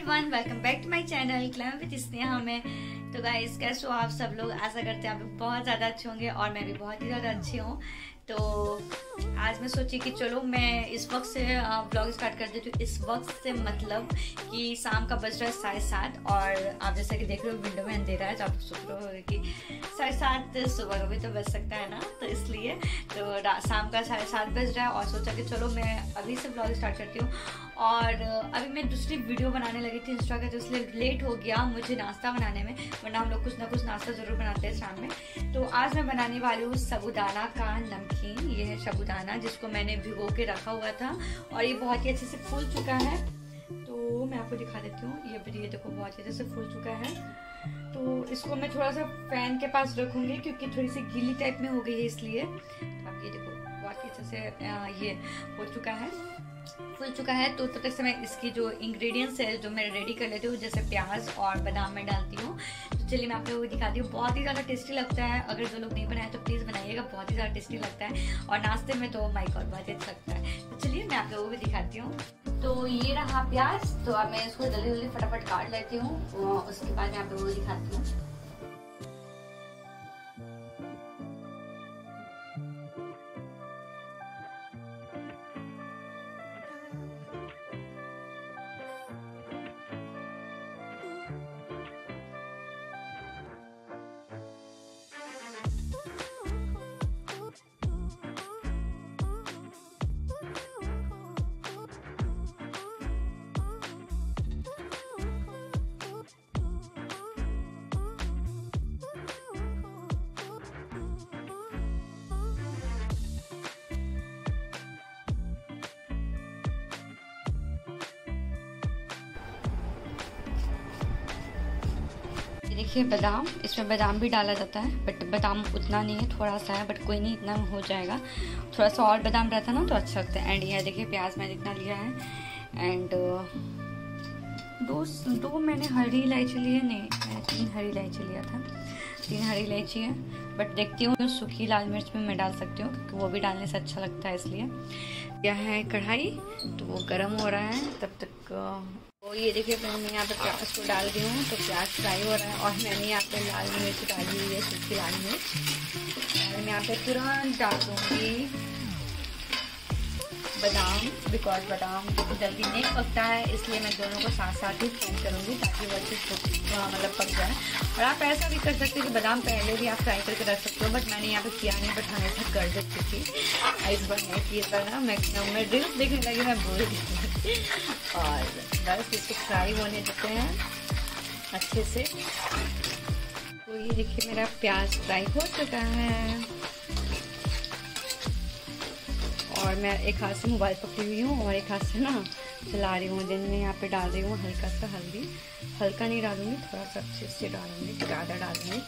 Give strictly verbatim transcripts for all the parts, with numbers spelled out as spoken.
Everyone, welcome back to my channel glam with Sneha में। तो guys, कैसे हो आप सब लोग? आशा करते हैं आप लोग बहुत ज़्यादा अच्छे होंगे और मैं भी बहुत ही ज़्यादा अच्छी हूँ। तो आज मैं सोची कि चलो मैं इस वक्त से ब्लॉग स्टार्ट कर देती हूँ। इस वक्त से मतलब कि शाम का बज रहा है साढ़े सात और आप जैसा कि देख रहे हो विंडो में अंधेरा है, तो आप सोच रहे हो कि साढ़े सात सुबह का भी तो बज सकता है ना, तो इसलिए तो शाम का साढ़े सात बज रहा है और सोचा कि चलो मैं अभी से ब्लॉग स्टार्ट करती हूँ। और अभी मैं दूसरी वीडियो बनाने लगी थी इंस्टा का, तो इसलिए लेट हो गया मुझे नाश्ता बनाने में, वरना हम लोग कुछ ना कुछ नाश्ता ज़रूर बनाते हैं शाम में। तो आज मैं बनाने वाली हूँ साबूदाना का नमकीन। ये है साबूदाना जिसको मैंने भिगो के रखा हुआ था और ये बहुत ही अच्छे से फूल चुका है। तो मैं आपको दिखा देती हूँ, ये ये देखो बहुत ही अच्छे से फूल चुका है। तो इसको मैं थोड़ा सा फैन के पास रखूँगी क्योंकि थोड़ी सी गीली टाइप में हो गई है, इसलिए। तो आप ये देखो बहुत ही अच्छे से ये हो चुका है, फूल चुका है। तो तब तक से मैं इसकी जो इंग्रेडिएंट्स है जो मैं रेडी कर लेती हूँ, जैसे प्याज और बादाम में डालती हूँ। तो चलिए मैं आप लोगों को दिखाती हूँ। बहुत ही ज़्यादा टेस्टी लगता है, अगर जो लोग नहीं बनाए तो प्लीज़ बनाइएगा, बहुत ही ज़्यादा टेस्टी लगता है और नाश्ते में तो माय गॉड बहुत ही अच्छा लगता है। तो चलिए मैं आप लोगों को दिखाती हूँ। तो ये रहा प्याज, तो अब मैं इसको जल्दी जल्दी फटाफट काट लेती हूँ, उसके बाद मैं आप लोगों को दिखाती हूँ। देखिए बादाम, इसमें बादाम भी डाला जाता है, बट बादाम उतना नहीं है, थोड़ा सा है, बट कोई नहीं, इतना हो जाएगा। थोड़ा सा और बादाम रहता ना तो अच्छा लगता है। एंड ये देखिए प्याज मैंने इतना लिया है। एंड दो दो मैंने हरी इलायची ली है, नहीं मैंने तीन हरी इलायची लिया था, तीन हरी इलायची है। बट देखती हूँ सूखी लाल मिर्च में मैं डाल सकती हूँ क्योंकि वो भी डालने से अच्छा लगता है, इसलिए। यह है कढ़ाई, तो वो गर्म हो रहा है तब तक। तो ये देखिए मैंने यहाँ पर प्याज को डाल दी हूँ, तो प्याज फ्राई हो रहा है और मैंने यहाँ पे लाल मिर्च डाली हुई है, सूखी लाल मिर्च। और मैं यहाँ पे तुरंत डाल दूँगी बादाम, बिकॉज बादाम जल्दी नहीं पकता है, इसलिए मैं दोनों को साथ साथ ही फ्राई करूँगी ताकि वो अच्छे मतलब पक जाए। और आप ऐसा भी कर सकते हो कि बादाम पहले भी आप फ्राई करके रख सकते हो, बट मैंने यहाँ पे किया नहीं, बट हमेशा कर देती थी। इस बार नहीं की, इस बार ना मैं मैं रील्स देखने लगी, मैं भूल गई। और बस इसको फ्राई होने देते हैं अच्छे से। तो ये देखिए मेरा प्याज फ्राई हो चुका है और मैं एक हाथ से मोबाइल पकड़ी हुई हूँ और एक हाथ से ना चला रही हूँ। दिन में यहाँ पे डाल रही हूँ हल्का सा हल्दी, हल्का नहीं डालूंगी, थोड़ा सा अच्छे से डालूंगी, ज़्यादा डालूंगी।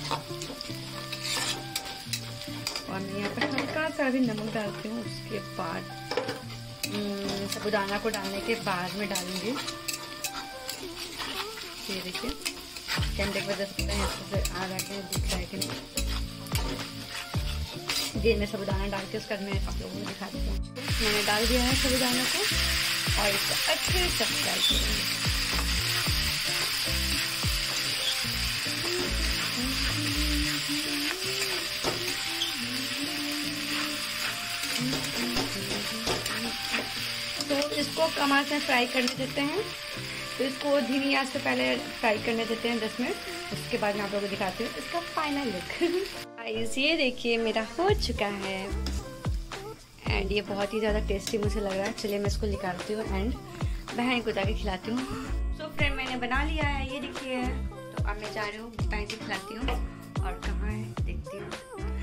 और मैं यहाँ पे हल्का सा भी नमक डालती हूँ, उसके बाद साबूदाना को डालने के बाद में डालूंगी। ये देखिए कैमरे की वजह से आ रहा है, दिख रहा है कि नहीं। ये मैं साबूदाना डाल के उसके बाद मैं आप लोगों को दिखाती हूँ। मैंने डाल दिया है साबूदाना को और इसको अच्छे से फ्राई करूँगी। तो इसको कम आंच में फ्राई करने देते हैं, तो इसको धीमी आंच से पहले फ्राई करने देते हैं दस मिनट, उसके बाद मैं आप लोगों को दिखाती हूँ इसका फाइनल लुक। गाइस ये देखिए मेरा हो चुका है एंड ये बहुत ही ज़्यादा टेस्टी मुझे लग रहा है। चलिए मैं इसको निकालती हूँ एंड बहन को जाके खिलाती हूँ। सो फ्रेंड मैंने बना लिया है, ये देखिए। तो अब मैं जा रही हूँ बहन को खिलाती हूँ और कहाँ है देखती हूँ।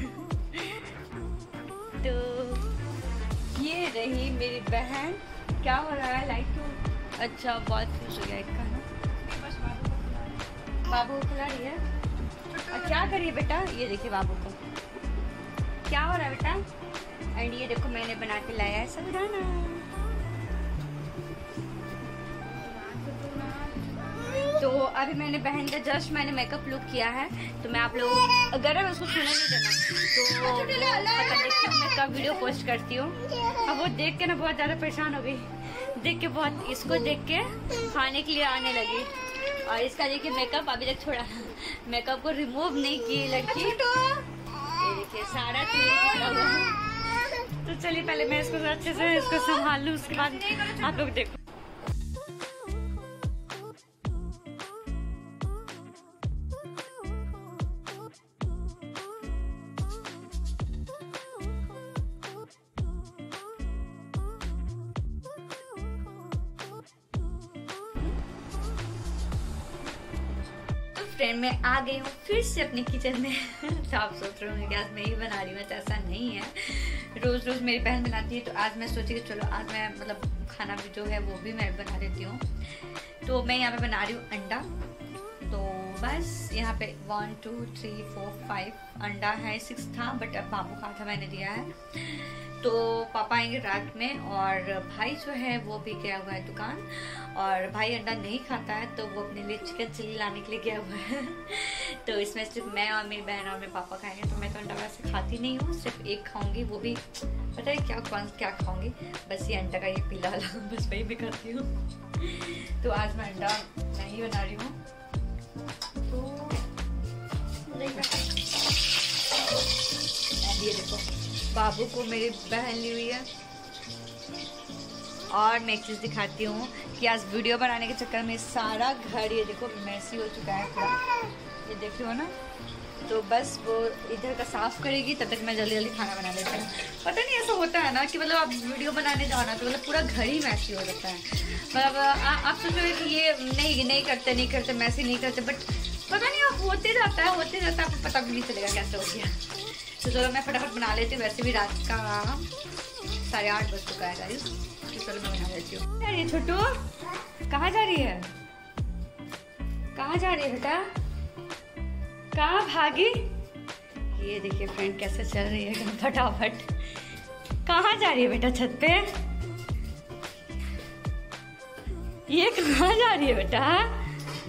तो ये रही मेरी बहन। क्या हो रहा है? लाइट क्यों? अच्छा बहुत खुश हो गया इसका ना, बाबू को खिला रही है। क्या करिए बेटा? ये देखिए बाबू को क्या हो रहा है बेटा। एंड ये देखो मैंने बना के लाया है साबूदाना। तो अभी मैंने बहन का जस्ट मैंने मेकअप लुक किया है, तो मैं आप लोग अगर मैं उसको सुनने नहीं देना तो वो पता देखती हूँ मैं कब वीडियो पोस्ट करती हूँ। अब वो देख के ना बहुत ज़्यादा परेशान हो गई, देख के बहुत, इसको देख के खाने के लिए आने लगी। और इसका देखिए मेकअप अभी तक छोड़ा, मेकअप को रिमूव नहीं की लड़की। ये देखिए सारा तेल निकला हुआ है। तो चलिए पहले मैं इसको अच्छे से इसको संभाल लूँ, उसके बाद आप लोग देखो। फ्रेंड मैं आ गई हूँ फिर से अपने किचन में। तो आप सोच रहे होंगे कि आज मैं ही बना रही हूँ, तो ऐसा नहीं है। रोज रोज मेरी बहन बनाती है, तो आज मैं सोची कि चलो आज मैं मतलब खाना भी जो है वो भी मैं बना देती हूँ। तो मैं यहाँ पे बना रही हूँ अंडा। तो बस यहाँ पे one two three four five अंडा है, सिक्स था बट अब बाबू का था मैंने दिया है। तो पापा आएंगे रात में, और भाई जो है वो भी गया हुआ है दुकान। और भाई अंडा नहीं खाता है, तो वो अपने लिए चिकन चिल्ली लाने के लिए गया हुआ है। तो इसमें सिर्फ मैं और मेरी बहन और मेरे पापा खाएंगे। तो मैं तो अंडा वैसे खाती नहीं हूँ, सिर्फ एक खाऊंगी, वो भी पता है क्या कौन क्या खाऊंगी, बस ये अंडा का ये पीला वाला, बस वही भी खाती हूँ। तो आज मैं अंडा नहीं बना रही हूँ। तो ये देखो बाबू को मेरी बहन ली हुई है। और मैं एक चीज़ दिखाती हूँ कि आज वीडियो बनाने के चक्कर में सारा घर ये देखो मैसी हो चुका है पूरा, ये देख रहे हो ना। तो बस वो इधर का साफ करेगी, तब तक मैं जल्दी जल्दी खाना बना लेती हूँ। पता नहीं ऐसा होता है ना कि मतलब आप वीडियो बनाने जाओ ना तो मतलब पूरा घर ही मैसी हो जाता है। मतलब आप सोच रहे हो कि ये नहीं नहीं करते नहीं करते मैसी नहीं करते, बट पता नहीं आप होते जाता है होते जाता है, आपको पता भी नहीं चलेगा कैसे हो गया। तो चलो मैं फटाफट बना लेती हूँ। वैसे भी रात का साढ़े आठ बज चुका है गाइस, तो चलो मैं बना लेती हूँ। अरे छोटू कहाँ जा रही है, कहाँ जा रही है बेटा, कहाँ भागी। ये देखिए फ्रेंड कैसे चल रही है फटाफट। कहाँ जा रही है बेटा, छत पे। ये कहाँ जा रही है बेटा।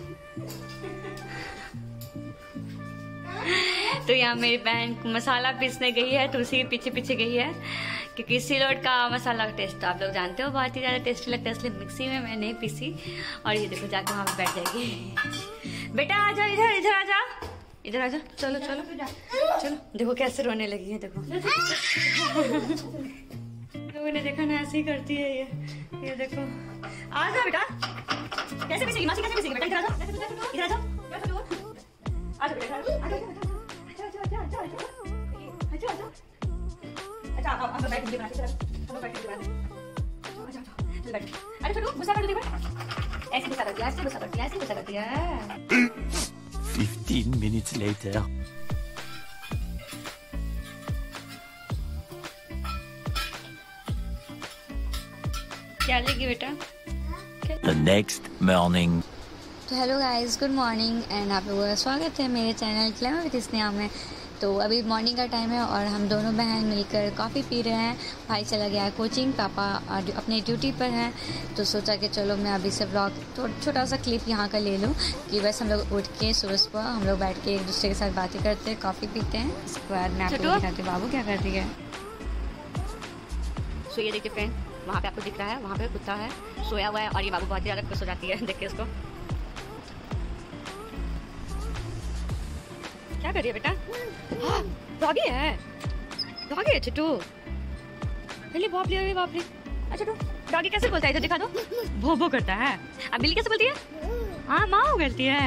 तो यहाँ मेरी बहन मसाला पीसने गई है, तो उसी के पीछे पीछे गई है, क्योंकि सिलोट का मसाला का टेस्ट तो आप लोग जानते हो बहुत ही ज़्यादा टेस्टी लगता है, इसलिए मिक्सी में मैं नहीं पीसी। और ये देखो जाके वहाँ पे बैठ जाएगी। बेटा आ जा, इधर इधर आ जा, इधर आ जा, चलो चलो चलो। देखो कैसे रोने लगी है, देखो लोगों ने देखा ना, ऐसे ही करती है ये। ये देखो आ जा बेटा, कैसे पीसेगी मासी, कैसे पीसेगी बेटा, इधर आ जा, इधर आ जा, आ जा बेटा, आ जा। अच्छा अब हम बैठ के बना के हम बैठ के बना अच्छा अच्छा चल बैठ। अरे छोटू गुस्सा कर दे, ऐसे गुस्सा करती है, ऐसे गुस्सा करती है, ऐसे गुस्सा करती है। fifteen minutes later. क्या लेगी बेटा? The next morning. तो hello guys, good morning and आप लोगों का स्वागत है मेरे चैनल ग्लैमर विद स्नेहा में। तो अभी मॉर्निंग का टाइम है और हम दोनों बहन मिलकर कॉफ़ी पी रहे हैं। भाई चला गया है कोचिंग, पापा अपने ड्यूटी पर हैं, तो सोचा कि चलो मैं अभी से ब्लॉग तो छोटा सा क्लिप यहाँ का ले लूँ कि बस हम लोग उठ के सुबह सुबह हम लोग बैठ के एक दूसरे के साथ बातें करते हैं, कॉफ़ी पीते हैं। इसके बाद मैं आपको दिखाती हूँ बाबू क्या कर रही है। सो ये देखिए फ्रेंड, वहाँ पे आपको दिख रहा है, वहाँ पे कुत्ता है सोया हुआ है, और ये बाबू बहुत ही ज़्यादा खुश हो जाती है देख के इसको। क्या कर रही है बेटा? हाँ, डॉगी है, डॉगी है छोटू। अरे बाप रे, बाप रे। अच्छा तो डॉगी कैसे बोलता है, इधर दिखा दो। भो भो करता है। अब बिल्ली कैसे बोलती है? हाँ माँ करती है।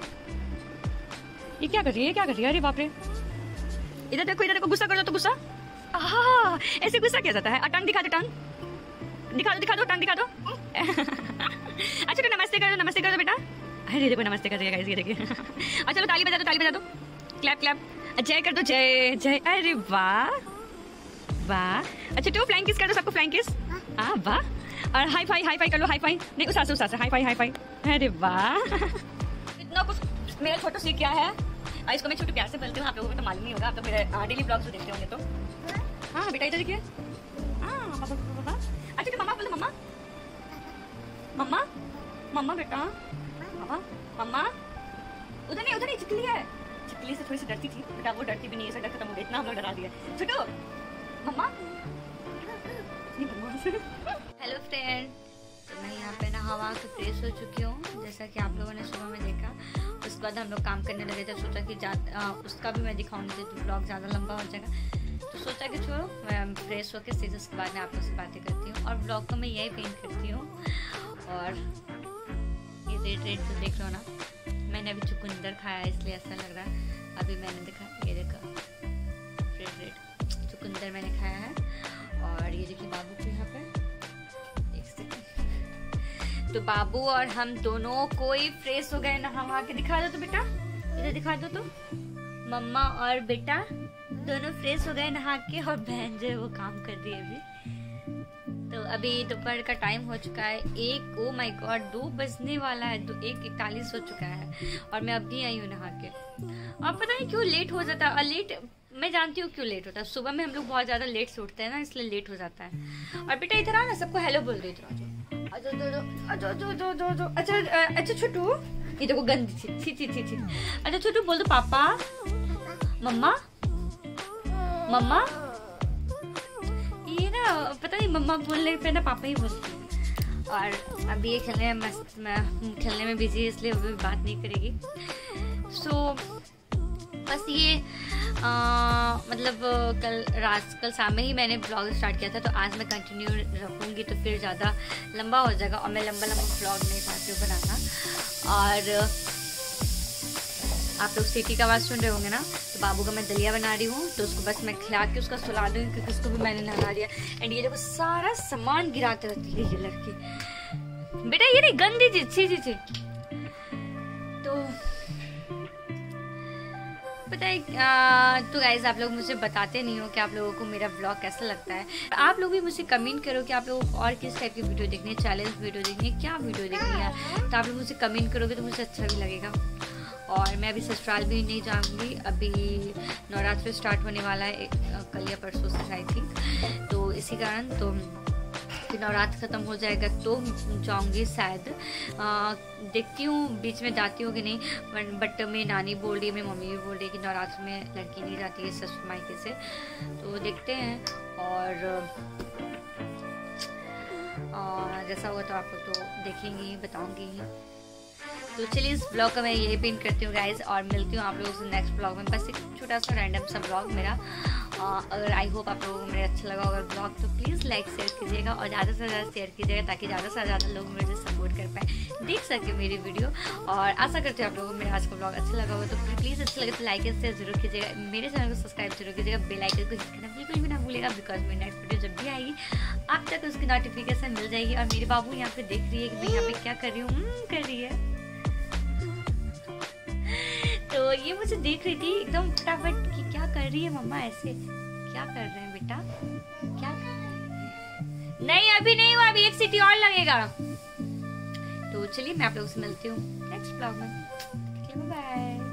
ये क्या कर रही है, क्या कर रही है? अरे बाप रे, इधर देखो, इधर देखो, गुस्सा कर दो तो गुस्सा। हाँ ऐसे गुस्सा किया जाता है। टंग दिखा दो, टंग दिखा दो, दिखा दो, टंग दिखा दो। अच्छा तो नमस्ते कर दो, नमस्ते कर दो बेटा। अरे देखो नमस्ते कर दिया, ये देखिए। अच्छा चलो ताली बजा दो, ताली बजा दो, क्लैप क्लैप, जय कर दो, जय जय। अरे वाह वाह। अच्छा तो फ्लाइंग किस कर दो सबको, फ्लाइंग किस। हाँ वाह। और हाई फाई, हाई फाई कर लो, हाई फाई नहीं, उस उस हाई फाई, हाई फाई। अरे वाह, इतना कुछ मेरा छोटू सीख क्या है। और इसको मैं छोटू प्यार से बोलती हूँ, आप लोगों को तो मालूम नहीं होगा, आप तो मेरे डेली ब्लॉग्स तो देखते होंगे। तो हाँ बेटा इधर देखिए। हाँ पापा। अच्छा तो मम्मा बोलो, मम्मा मम्मा मम्मा बेटा, मम्मा मम्मा। उधर नहीं, उधर नहीं, चिकली है। चिकली से थोड़ी सी डरती थी बेटा, वो डरती भी नहीं है, ऐसा डर खत्म हो गया, इतना हम लोग डरा दिया। छोटू मम्मा। हेलो फ्रेंड, तो मैं यहाँ पे नहा वहा के फ्रेश हो चुकी हूँ, जैसा कि आप लोगों ने सुबह में देखा। उसके बाद हम लोग काम करने लगे थे, सोचा कि जा उसका भी मैं दिखाऊंगी तो ब्लॉग ज़्यादा लंबा हो जाएगा, तो सोचा कि छोड़ो मैं फ्रेश होकर सीधे उसके बाद मैं आप लोग से बातें करती हूँ। और ब्लॉग को मैं यही पेंट करती हूँ। और ये रेड रेड तो देख लो ना, मैंने अभी चुकंदर खाया इसलिए ऐसा लग रहा है। अभी मैंने देखा, ये देखा रेड रेड चुकंदर मैंने खाया है। और ये देखिए बाबू को यहाँ पे एक सेकंड, तो बाबू और हम दोनों कोई फ्रेश हो गए, नहा वहा के। दिखा दो तो बेटा, इधर दिखा दो तो। मम्मा और बेटा दोनों फ्रेश हो गए नहा के, और बहन जो है वो काम कर रही है अभी। तो अभी दोपहर का टाइम हो चुका है एक, ओ माय गॉड, दो बजने वाला है, दो एक इकतालीस हो चुका है और मैं अभी आई हूँ नहा के। और पता नहीं क्यों लेट हो जाता है। और लेट मैं जानती हूँ क्यों लेट होता है, सुबह में हम लोग बहुत ज्यादा लेट से उठते हैं ना, इसलिए लेट हो जाता है। और बेटा इधर आ ना, सबको हेलो बोल दो, इधर आ। अच्छा अच्छा छोटू, ये देखो गंदी थी थी थी थी थी। अच्छा छोटू बोल दो पापा, मम्मा मम्मा। ये ना पता नहीं मम्मा बोलने पे ना पापा ही बोलते हैं। और अभी ये खेलने में मस्त, मैं खेलने में बिजी है इसलिए अभी बात नहीं करेगी। सो so, बस ये आ, मतलब कल रात कल शाम में ही मैंने ब्लॉग स्टार्ट किया था, तो आज मैं कंटिन्यू रखूँगी तो फिर ज़्यादा लंबा हो जाएगा और मैं लंबा लंबा ब्लॉग नहीं चाहती हूँ बनाना। और आप लोग सीटी का आवाज़ सुन रहे होंगे ना, तो बाबू का मैं दलिया बना रही हूँ, तो उसको बस मैं खिला के उसका सुला दूँगी क्योंकि उसको भी मैंने नहला दिया। एंड ये देखो सारा सामान गिराते रहती है ये लड़की। बेटा ये नहीं गंदी चीज, छी छी छी। तो पता है तो गाइज आप लोग मुझे बताते नहीं हो कि आप लोगों को मेरा ब्लॉग कैसा लगता है। आप लोग भी मुझे कमेंट करो कि आप लोगों को और किस टाइप की वीडियो देखनी है, चैलेंज वीडियो देखनी है, क्या वीडियो देखनी है, तो आप लोग मुझे कमेंट करोगे तो मुझे अच्छा भी लगेगा। और मैं अभी ससुराल भी नहीं जाऊंगी, अभी नवरात्र स्टार्ट होने वाला है एक, कल या परसों से आई थिंक, तो इसी कारण तो फिर नवरात्र ख़त्म हो जाएगा तो जाऊंगी शायद। आ, देखती हूँ बीच में जाती हूँ कि नहीं, बट मेरी नानी बोल रही है, मेरी मम्मी भी बोल रही है कि नवरात्र में लड़की नहीं जाती है ससुर मायके से, तो देखते हैं। और आ, जैसा होगा तो आप लोग तो देखेंगी, बताऊँगी। तो चलिए इस ब्लॉग का मैं यही पिन करती हूँ गाइज, और मिलती हूँ आप लोगों से नेक्स्ट ब्लॉग में। बस एक छोटा सा रैंडम सा ब्लॉग मेरा। आ, अगर आई होप आप लोगों को मेरा अच्छा लगा अगर ब्लॉग, तो प्लीज़ लाइक शेयर कीजिएगा और ज़्यादा से ज़्यादा शेयर कीजिएगा ताकि ज़्यादा से ज़्यादा लोग मुझे सपोर्ट कर पाए, देख सके मेरी वीडियो। और आशा करते हैं आप लोगों को मेरा आज का ब्लॉग अच्छा लगा होगा, तो प्लीज़ अच्छा लगे तो लाइक शेयर जरूर कीजिएगा, मेरे चैनल को सब्सक्राइब जरूर कीजिएगा, बेल आइकन को हिट करना बिल्कुल भी ना भूलिएगा, बिकॉज मेरी नेक्स्ट वीडियो जब भी आएगी आप तक उसकी नोटिफिकेशन मिल जाएगी। और मेरे बाबू यहाँ पे देख रही है कि मैं यहाँ पे क्या कर रही हूँ, कर रही है, तो ये मुझे देख रही थी एकदम फटाफट कि क्या कर रही है मम्मा, ऐसे क्या कर रहे हैं बेटा, क्या कर रहे हैं? नहीं अभी नहीं हुआ, अभी एक सीटी और लगेगा। तो चलिए मैं आप लोगों से मिलती हूँ नेक्स्ट ब्लॉग में, बाय।